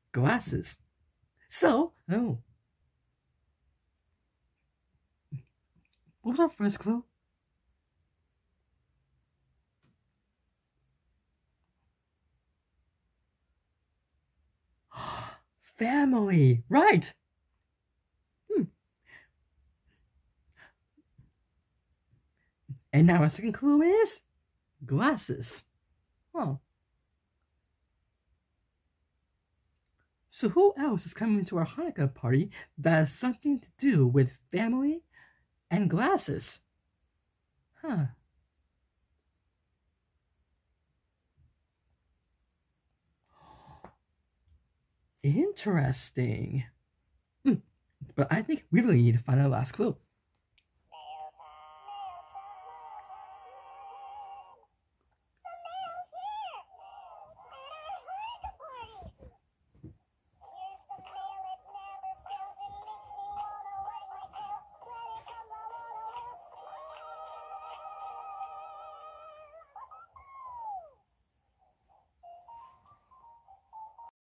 glasses. So, what was our first clue? Family, right? And now our second clue is glasses. Oh. So who else is coming to our Hanukkah party that has something to do with family and glasses? Huh. Interesting. But I think we really need to find our last clue.